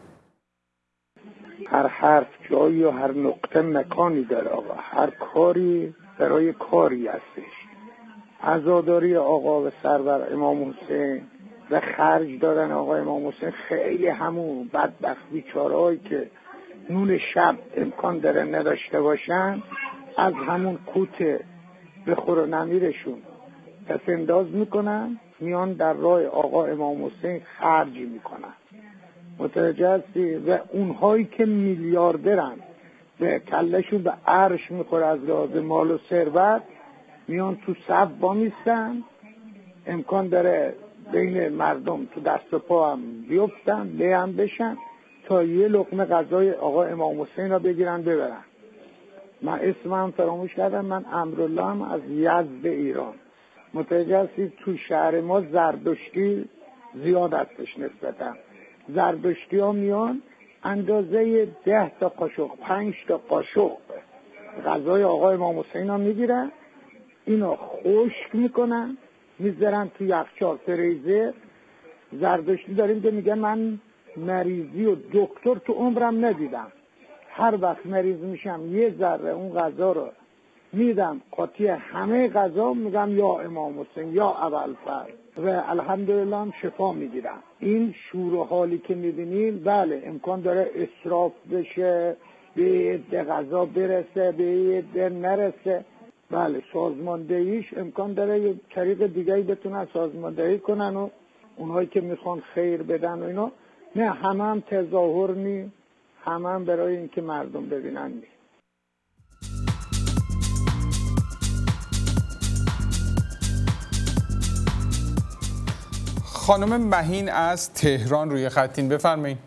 هر حرف جایی و هر نقطه مکانی داره آقا. هر کاری برای کاری هستش. عزاداری آقا و سرور امام حسین و خرج دادن آقا امام حسین خیلی همون بدبخت بیچارهایی که نون شب امکان داره نداشته باشن از همون کوت به خور و نمیرشون پس انداز میکنن، میان در راه آقا امام حسین خرج میکنن. متوجه هستی؟ و اونهایی که میلیاردرن به کلشون به عرش میخوره از لحاظ مال و ثروت، میان تو صف با میستن، امکان داره بین مردم تو دست و پا هم بیفتن، له هم بشن تا یه لقمه غذای آقا امام حسین را بگیرن ببرن. من اسمم فراموش کردم، من امرالله هم از یزد ایران. متوجه هستید؟ تو شهر ما زردشتی زیاد هستش نسبتا. زردشتی ها میان اندازه ده تا قاشق، پنج تا قاشق غذای آقا امام حسین ها میگیرن، اینا خشک میکنن میذارن تو یخچال فریزر. زردشتی داریم که میگن من مریضی و دکتر تو عمرم ندیدم، هر وقت مریض میشم یه ذره اون غذا رو میدم قاطی همه غذا، میگم یا امام حسین یا ابوالفضل و الحمدلله هم شفا میگیرم. این شور و حالی که میبینیم بله امکان داره اسراف بشه، به عده غذا برسه، به عده نرسه. بله سازماندهیش امکان داره یه طریق دیگه‌ای بتونن سازماندهی کنن و اونهایی که میخوان خیر بدن و اینا. نه همه هم تظاهر نی، همه هم برای اینکه مردم ببینن نی. خانم مهین از تهران روی خطین، بفرمایید.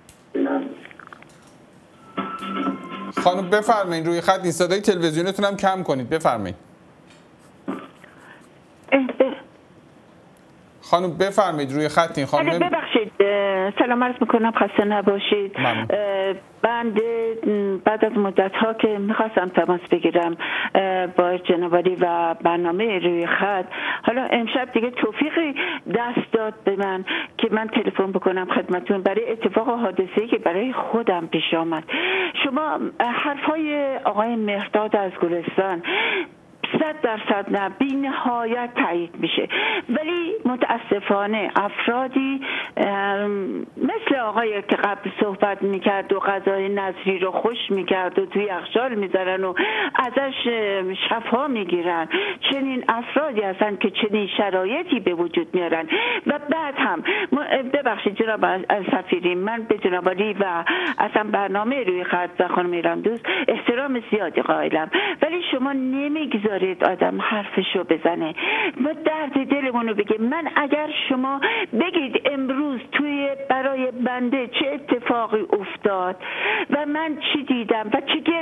خانم بفرمایید، روی خط نیست، صدای تلویزیونتون هم کم کنید، بفرمایید. خانم بفرمایید، روی خطین. خانم ببخشید، سلام عرض میکنم، خسته نباشید. من بعد از مدت ها که میخواستم تماس بگیرم با جناب عالی و برنامه روی خط، حالا امشب دیگه توفیقی دست داد به من که من تلفن بکنم خدمتون برای اتفاق حادثه‌ای که برای خودم پیش آمد. شما حرفای آقای مهرداد از گلستان صد درصد نه، بی نهایت تایید میشه، ولی متاسفانه افرادی مثل آقای که قبل صحبت میکرد و غذای نظری رو خوش میکرد و توی یخچال میذارن و ازش شفا میگیرن، چنین افرادی هستن که چنین شرایطی به وجود میارن. و بعد هم ببخشید جناب سفیری، من به جناب عالی و اصلا برنامه روی خط و خانم ایران دوست احترام زیادی قائلم، ولی شما نمیگذارید آدم حرفشو بزنه و درد دلمونو بگه. من اگر شما بگید امروز توی برای بنده چه اتفاقی افتاد و من چی دیدم و چه گرفتار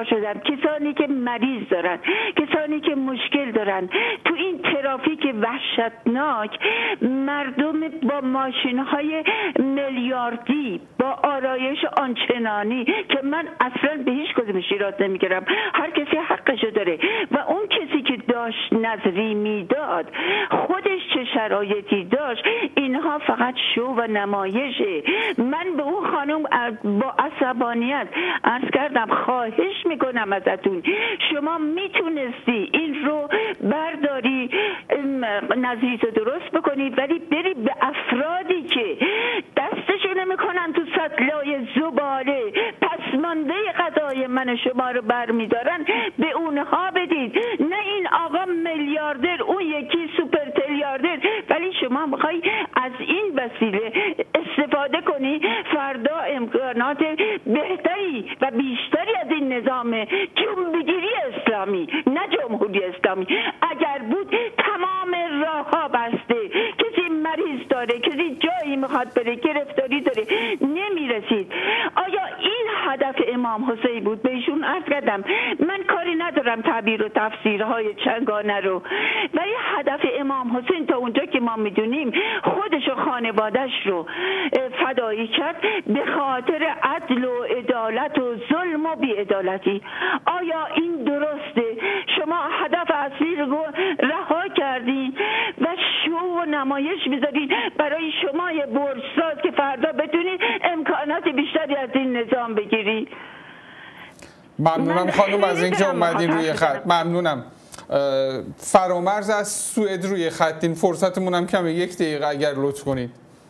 بیدار شدم، کسانی که مریض دارن، کسانی که مشکل دارن، تو این ترافیک وحشتناک مردم با ماشین‌های میلیاردی، با آرایش آنچنانی که من اصلا به هیچ کدومش ایراد نمیگیرم، هر کسی حقشو داره و اون کسی که داشت نظری میداد خودش چه شرایطی داشت، اینها فقط شو و نمایشه. من به اون خانم با عصبانیت عرض کردم خواهش میکنم ازتون، شما میتونستی این رو برداری نظریتو درست بکنید ولی بری به افرادی که دستشو نمیکنن تو سطلای زباله پسمانده غذای من شما رو برمیدارن به اونها بدید، نه این آقا میلیاردر اون یکی سوپر تریاردر، ولی شما میخوای از این وسیله استفاده کنی فردا امکانات بهتری و بیشتری از این نظام جنبیگیری اسلامی نه جمهوری اسلامی اگر بود تمام راه ها بسته، کسی مریض داره، کسی جایی میخواد بره، گرفتاری داره نمیرسید. آیا این هدف امام حسین بود؟ بهشون عرض کردم من کاری ندارم تعبیر و تفسیرهای چنگانه رو، ولی هدف امام حسین تا اونجا که ما میدونیم خودش و خانوادش رو فدایی کرد به خاطر عدل و عدالت و ظلم و بی‌عدالتی. آیا این درسته؟ شما هدف اصلی رو رها کردین و شو و نمایش میذارین برای شما یه برج‌ساز که فردا بتونید امکانات بیشتری از این نظام بگیرید. ممنونم خانم از اینکه اومدین روی خط. ممنونم. فرامرز از سوئد روی خط، این فرصتمون هم کمه، یک دقیقه اگر لطف کنید.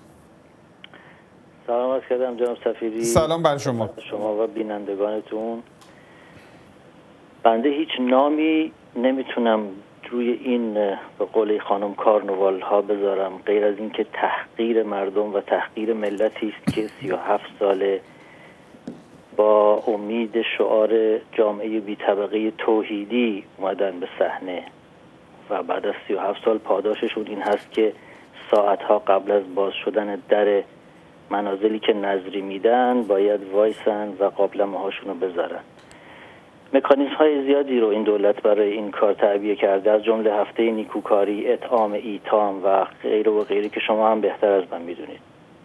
سلام عرض کردم جناب سفیری. سلام بر شما. شما و بینندگانتون. بنده هیچ نامی نمیتونم روی این به قول خانم کارنوال ها بذارم غیر از اینکه تحقیر مردم و تحقیر ملتی است که سی و هفت ساله با امید شعار جامعه بی طبقه توحیدی اومدن به صحنه و بعد از سی و هفت سال پاداششون این هست که ساعتها قبل از باز شدن در منازلی که نظری میدن باید وایسن و قابلمه هاشون رو بذارن. مکانیزم های زیادی رو این دولت برای این کار تعبیه کرده، از جمله هفته نیکوکاری، اطعام ایتام و غیره و غیره که شما هم بهتر از من میدونید.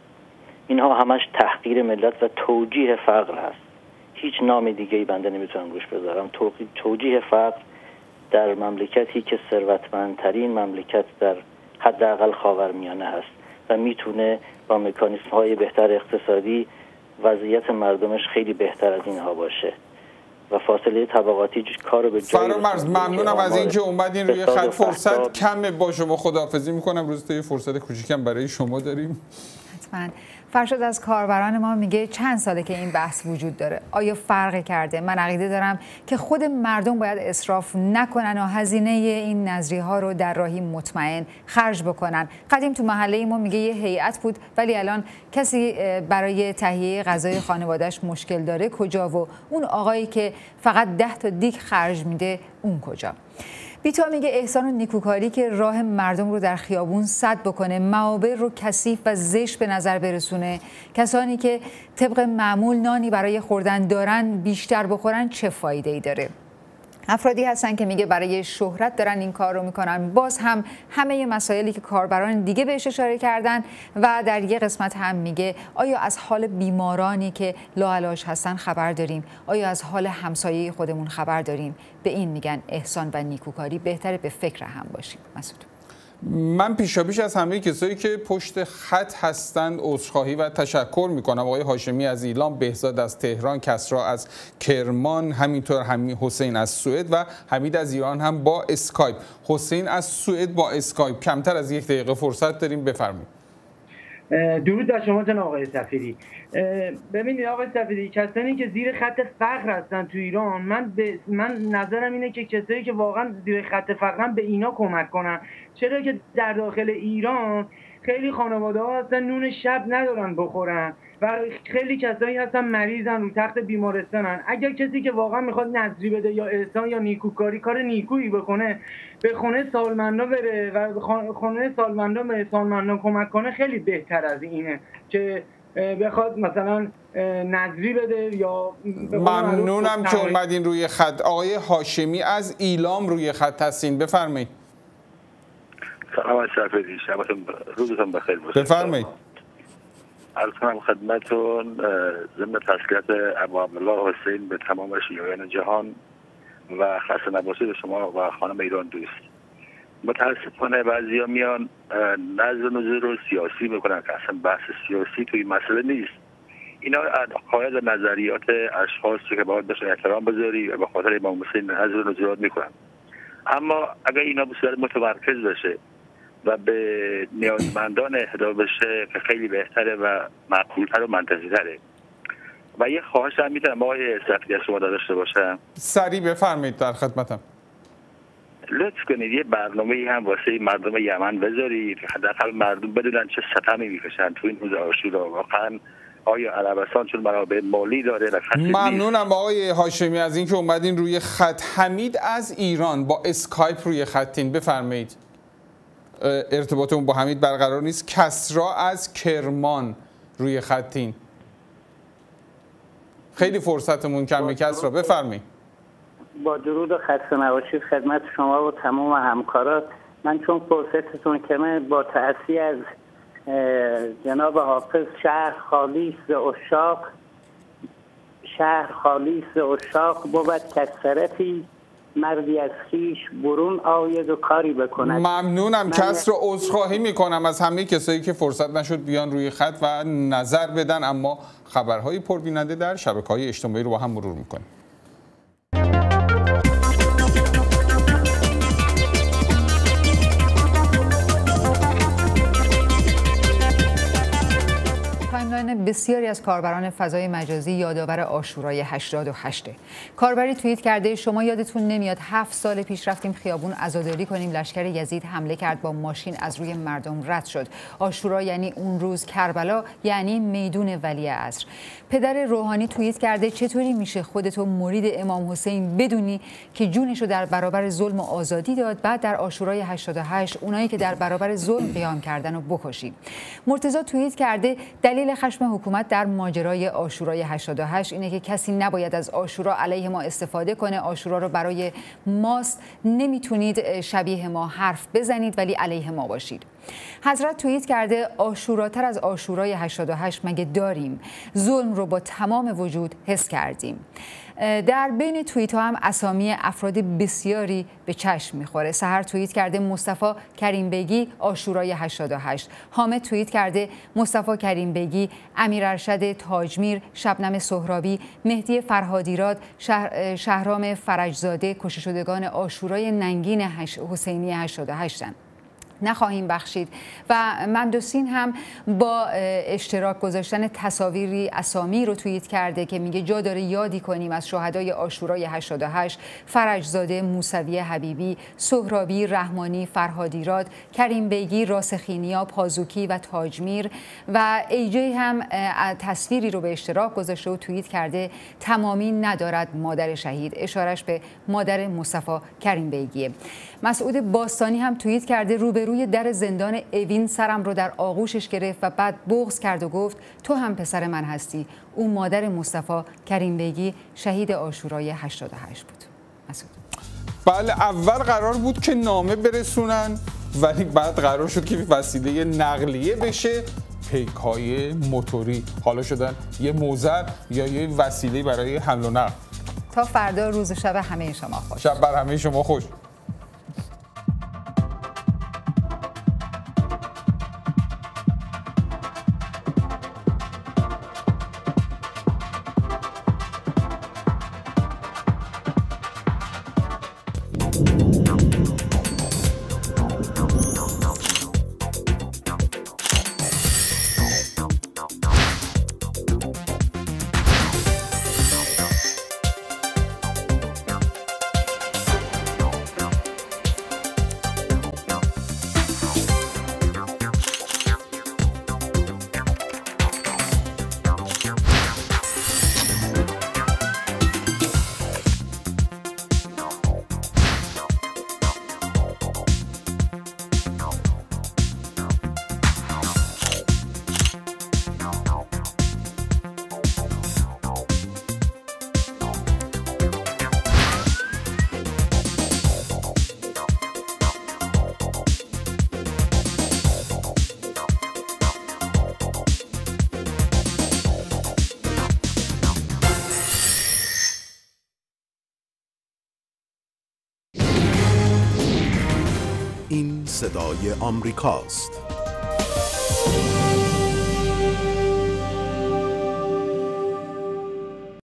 اینها همش تحقیر ملت و توجیه فقر هست. هیچ نام دیگه‌ای بنده نمیتونم روش بذارم. توجیه فقر در مملکتی که ثروتمندترین مملکت در حداقل خاورمیانه هست و میتونه با مکانیزم های بهتر اقتصادی وضعیت مردمش خیلی بهتر از اینها باشه و فاصله طبقاتی کارو به جای فرامرز. ممنونم از اینکه اومدین روی خط. فرصت کمه با شما خداحافظی میکنم. روز تا فرصت کوچیکم برای شما داریم. حتما. فرشاد از کاربران ما میگه چند ساله که این بحث وجود داره، آیا فرق کرده؟ من عقیده دارم که خود مردم باید اسراف نکنن و هزینه این نظری ها رو در راهی مطمئن خرج بکنن. قدیم تو محله ما میگه یه هیئت بود ولی الان کسی برای تهیه غذای خانواده‌اش مشکل داره کجا و اون آقایی که فقط ده تا دیگ خرج میده اون کجا؟ بیتا میگه احسان و نیکوکاری که راه مردم رو در خیابون سد بکنه، معابر رو کثیف و زشت به نظر برسونه، کسانی که طبق معمول نانی برای خوردن دارن بیشتر بخورن چه فایده ای داره؟ افرادی هستن که میگه برای شهرت دارن این کار رو میکنن. باز هم همه مسائلی که کاربران دیگه بهش اشاره کردن و در یه قسمت هم میگه آیا از حال بیمارانی که لاعلاج هستن خبر داریم؟ آیا از حال همسایه خودمون خبر داریم؟ به این میگن احسان و نیکوکاری. بهتره به فکر هم باشیم. مسعود. من پیشاپیش از همه کسایی که پشت خط هستند عذرخواهی و تشکر میکنم. آقای هاشمی از ایلام، بهزاد از تهران، کسرا از کرمان، همینطور همین حسین از سوئد و حمید از ایران هم با اسکایپ. حسین از سوئد با اسکایپ. کمتر از یک دقیقه فرصت داریم، بفرمایید. درود بر شما جناب آقای سفیری. ببینید آقای سفیری، کسانی که زیر خط فقر هستن تو ایران، من به من نظرم اینه که کسایی که واقعا زیر خط فقرن به اینا کمک کنن، چرا که در داخل ایران خیلی خانواده ها هستن نون شب ندارن بخورن و خیلی کسایی هستن مریضن رو تخت بیمارستانن. اگر کسی که واقعا میخواد نظری بده یا احسان یا نیکوکاری کار نیکویی بکنه، به خونه سالمندا بره و خونه سالمندا به سالمندا کمک کنه، خیلی بهتر از اینه که بخواد مثلا نظری بده یا ممنونم که اومدین روی خط. آقای هاشمی از ایلام روی خط هستین، بفرمایید. سلام شفیعی، شبتون روزتون بخیر باشه. بفرمایید. عرض کنم خدمتتون ضمن تسلیت ابو عبدالله حسین به تمام شیعیان جهان و خسته نباشید به شما و خانم ایران دوست. متاسفانه بعضیا میان نظر و نظر رو سیاسی میکنن که اصلا بحث سیاسی توی مسئله نیست. اینا عقاید و نظریات اشخاصی که باید بشه احترام بذاری و به خاطر امام حسین نظر و نظرات میکنن. اما اگر اینا به صورت متمرکز بشه و به نیازمندان اهدا بشه که خیلی بهتره و معقولتر و منطقی تره. و یه خواهش هم میتونم آقای صفی از شما داشته باشم. سریع بفرمایید، در خدمتم. لطف کنید یه برنامه‌ای هم واسه مردم یمن بذارید که حداقل مردم بدونن چه ستمی میکشن تو این روز عاشورا. واقعا آیا عربستان چون منابع مالی داره و ممنونم آقای هاشمی از اینکه اومدین روی خط. حمید از ایران با اسکایپ روی خطین، بفرمایید. ارتباطمون با حمید برقرار نیست. کسرا از کرمان روی خطین. خیلی فرصتمون کمه کسرا، بفرمایید. با درود و خسته نباشید خدمت شما و تمام همکارات. من چون فرصتتون کمه با تأسی از جناب حافظ شهر خالی ز عشاق شهر خالی ز عشاق بود کسرتی مردی از خیش برون آید و کاری بکند. ممنونم. کس رو عذرخواهی میکنم از همه کسایی که فرصت نشد بیان روی خط و نظر بدن، اما خبرهای پربیننده در شبکه‌های اجتماعی رو با هم مرور میکنیم. تایملاین بسیاری از کاربران فضای مجازی یادآور عاشورای هشتاد و هشت. کاربری توییت کرده شما یادتون نمیاد هفت سال پیش رفتیم خیابون عزاداری کنیم، لشکر یزید حمله کرد با ماشین از روی مردم رد شد. عاشورا یعنی اون روز، کربلا یعنی میدون ولی عصر. پدر روحانی توییت کرده چطوری میشه خودتو مرید امام حسین بدونی که جونشو در برابر ظلم و آزادی داد، بعد در عاشورای هشتاد و هشت اونایی که در برابر ظلم قیام کردن رو بکشی. مرتضی توییت کرده دلیل خشم حکومت در ماجرای عاشورای هشتاد و هشت اینه که کسی نباید از عاشورا علیه ما استفاده کنه. عاشورا رو برای ماست، نمیتونید شبیه ما حرف بزنید ولی علیه ما باشید. حضرت توییت کرده عاشوراتر از عاشورای هشتاد و هشت مگه داریم؟ ظلم رو با تمام وجود حس کردیم. در بین توییت ها هم اسامی افراد بسیاری به چشم میخوره. سحر توییت کرده مصطفی کریم بیگی عاشورای هشتاد و هشت. حامد توییت کرده مصطفی کریم بیگی، امیر ارشد تاجمیر، شبنم سهرابی، مهدی فرهادیراد، شهر، شهرام فرجزاده کشته شدگان عاشورای ننگین حسینی هشتاد و هشت نخواهیم بخشید. و مندوسین هم با اشتراک گذاشتن تصاویری اسامی رو توییت کرده که میگه جا داره یادی کنیم از شهدای عاشورای هشتاد و هشت: فرجزاده، موسوی حبیبی، سهرابی، رحمانی، فرهادیراد، کریم بیگی، راسخینیا، پازوکی و تاجمیر. و ایجی هم تصویری رو به اشتراک گذاشته و توییت کرده تمامی ندارد مادر شهید، اشارش به مادر مصطفی کریم بیگیه. مسعود باستانی هم توییت کرده روبروی در زندان اوین سرم رو در آغوشش گرفت و بعد بغض کرد و گفت تو هم پسر من هستی. او مادر مصطفی کریم بیگی شهید عاشورای هشتاد و هشت بود. مسعود: بله، اول قرار بود که نامه برسونن ولی بعد قرار شد که وسیله نقلیه بشه. پیک‌های موتوری حالا شدن یه موزر یا یه وسیله برای حمل و نقل. تا فردا روز شب همه شما خوش. شب بر همه شما خوش. صدای آمریکاست.